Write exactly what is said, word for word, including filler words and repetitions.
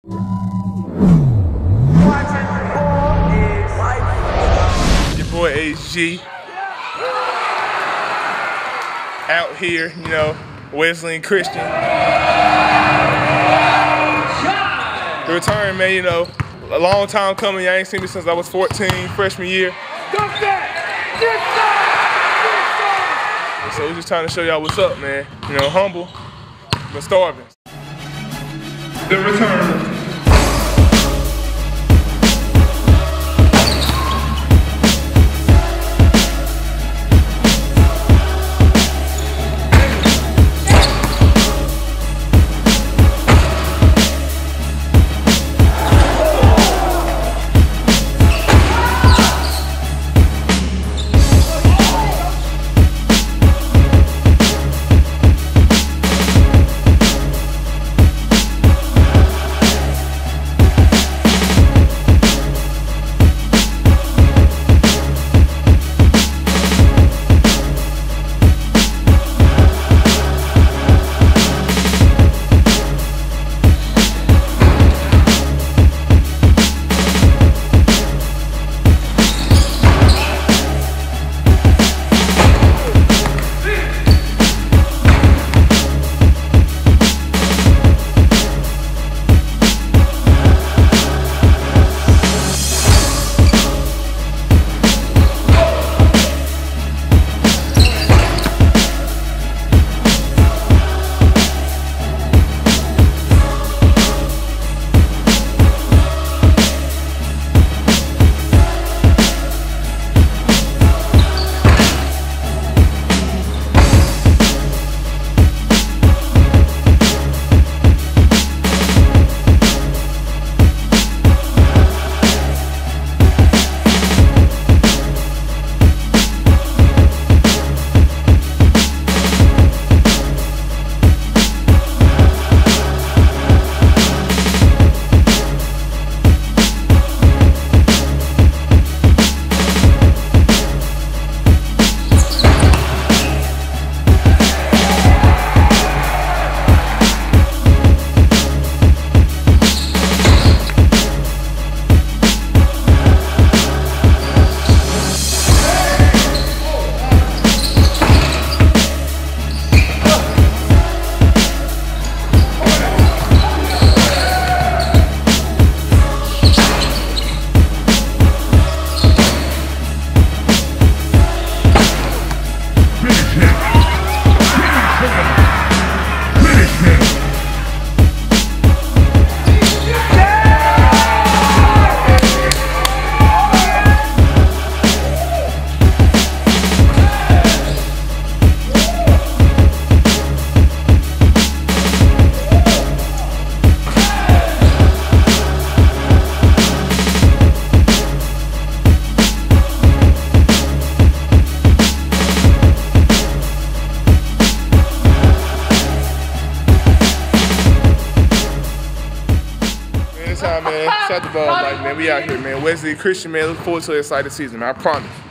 Your boy H G. Out here, you know, Wesleyan Christian. The return, man, you know, a long time coming. I ain't seen me since I was fourteen, freshman year. So we're just trying to show y'all what's up, man. You know, humble, but starving. The return. Time, man. Shut the ball, like, man. We out here, man. Wesleyan Christian, man. Look forward to an exciting season, man. I promise.